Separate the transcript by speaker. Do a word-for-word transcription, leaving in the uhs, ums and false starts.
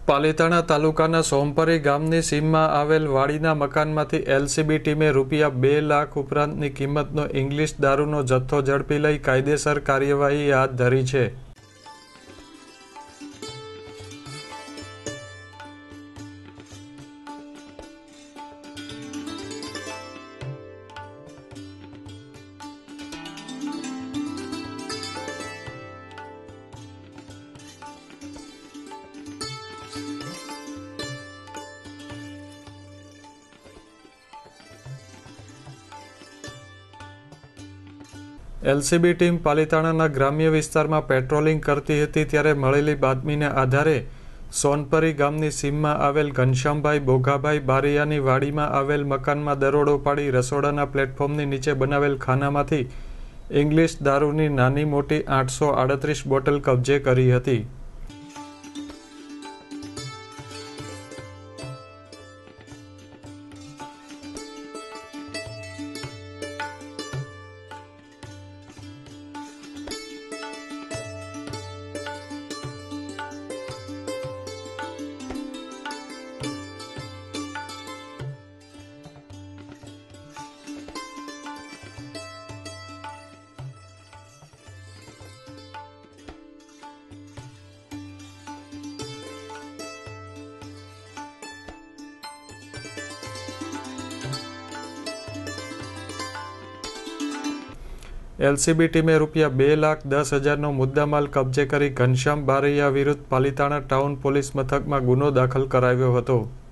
Speaker 1: પાલીતાણા તાલુકાના સોમપરી ગામની સીમમાં આવેલ વાડીના મકાનમાંથી એલસીબી ટીમે રૂપિયા બે લાખ ઉપરાંતની કિંમતનો ઇંગ્લિશ દારૂનો જથ્થો ઝડપી લઈ કાયદેસર કાર્યવાહી હાથ ધરી છે। એલસીબી ટીમ પાલીતાણાના ગ્રામ્ય વિસ્તારમાં પેટ્રોલિંગ કરતી હતી ત્યારે મળેલી બાતમીને આધારે સોનપરી ગામની સીમમાં આવેલ ઘનશ્યામભાઈ બોઘાભાઈ બારૈયાની વાડીમાં આવેલ મકાનમાં દરોડો પાડી રસોડાના પ્લેટફોર્મની નીચે બનાવેલ ખાનામાંથી ઇંગ્લિશ દારૂની નાની મોટી આઠસો આડત્રીસ બોટલ કબજે કરી હતી। એલસીબી ટીમે રૂપિયા બે લાખ દસ હજારનો મુદ્દામાલ કબજે કરી ઘનશ્યામ બારૈયા વિરુદ્ધ પાલીતાણા ટાઉન પોલીસ મથકમાં ગુનો દાખલ કરાવ્યો હતો।